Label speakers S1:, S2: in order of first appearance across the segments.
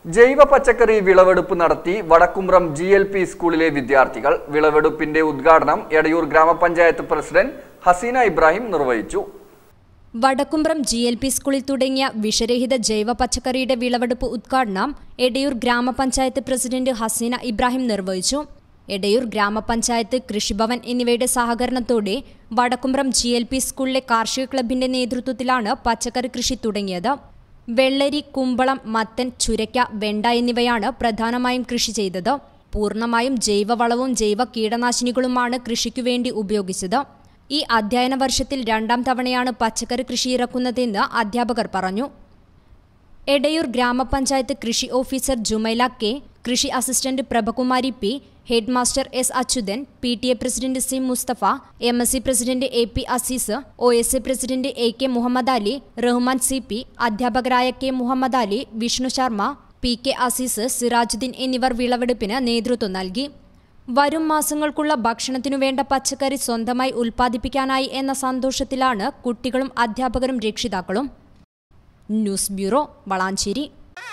S1: ജൈവ പച്ചക്കറി വിളവെടുപ്പ് നടത്തി വടക്കുംബ്രം GLP സ്കൂളിലെ വിദ്യാർത്ഥികൾ. വിളവെടുപ്പിന്റെ ഉദ്ഘാടനം എടയൂർ ഗ്രാമപഞ്ചായത്ത് പ്രസിഡന്റ് ഹസീന ഇബ്രാഹിം നിർവഹിച്ചു.
S2: വടക്കുംബ്രം GLP സ്കൂളിൽ തുടങ്ങിയ വിഷരഹിത ജൈവ പച്ചക്കറിയുടെ വിളവെടുപ്പ് ഉദ്ഘാടനം എടയൂർ ഗ്രാമപഞ്ചായത്ത് പ്രസിഡന്റ് ഹസീന ഇബ്രാഹിം നിർവഹിച്ചു. എടയൂർ ഗ്രാമപഞ്ചായത്ത്, കൃഷിഭവൻ എന്നിവയുടെ സഹകരണത്തോടെ വടക്കുംബ്രം GLP സ്കൂളിലെ കാർഷിക ക്ലബിന്റെ നേതൃത്വത്തിലാണ് പച്ചക്കറി കൃഷി തുടങ്ങിയത്. വെള്ളരി, കുമ്പളം, മത്തൻ, ചുരയ്ക്ക, വെണ്ട എന്നിവയാണ് പ്രധാനമായും കൃഷി ചെയ്തത്. പൂർണ്ണമായും ജൈവവളവും ജൈവ കീടനാശിനികളുമാണ് കൃഷിക്കുവേണ്ടി ഉപയോഗിച്ചത്. ഈ അധ്യയന വർഷത്തിൽ 2ാം തവണയാണ് പച്ചക്കറി കൃഷി ഇറക്കുന്നതെന്ന് അധ്യാപകർ പറഞ്ഞു. എടയൂർ ഗ്രാമപഞ്ചായത്ത് കൃഷി ഓഫീസർ ജുമൈല K, കൃഷി assistant Prabhakumari P, head master S Achuthan, PTA president C Musthafa, MSc president AP Azeez, OSA president AK Muhammad Ali, Rahman CP, അധ്യാപകരായ K മുഹമ്മദ് അലി, വിഷ്ണു ശർമ്മ, PK അസീസ്, സിറാജുദ്ദീൻ എന്നിവർ വിളവെടുപ്പിന് നേതൃത്വം നൽകി. വരും മാസങ്ങൾക്കുള്ള ഭക്ഷണത്തിനു വേണ്ട പച്ചക്കറി സ്വന്തമായി ഉൽപ്പാദിപ്പിക്കാനായി എന്ന സന്തോഷത്തിലാണ് കുട്ടികളും അധ്യാപകരും രക്ഷിതാക്കളും. News bureau, Valanchery.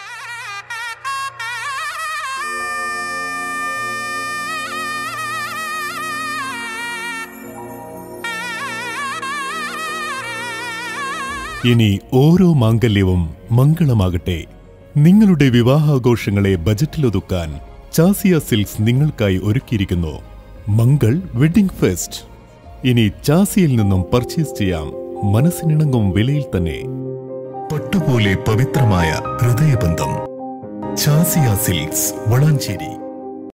S3: ഇനി ഓരോ മാംഗല്യവും മംഗളമാകട്ടെ. നിങ്ങളുടെ വിവാഹാഘോഷങ്ങളെ ബജറ്റിലൊതുക്കാൻ ചാസിയ സിൽക്സ് നിങ്ങൾക്കായി ഒരുക്കിയിരിക്കുന്നു മംഗൾ വെഡിംഗ് ഫെസ്റ്റ്. ഇനി ചാസിയിൽ നിന്നും പർച്ചേസ് ചെയ്യാം മനസ്സിനിണങ്ങും വിലയിൽ തന്നെ. പട്ടുപോലെ പവിത്രമായ ഹൃദയബന്ധം. ചാസിയ സിൽക്സ്, വളാഞ്ചേരി.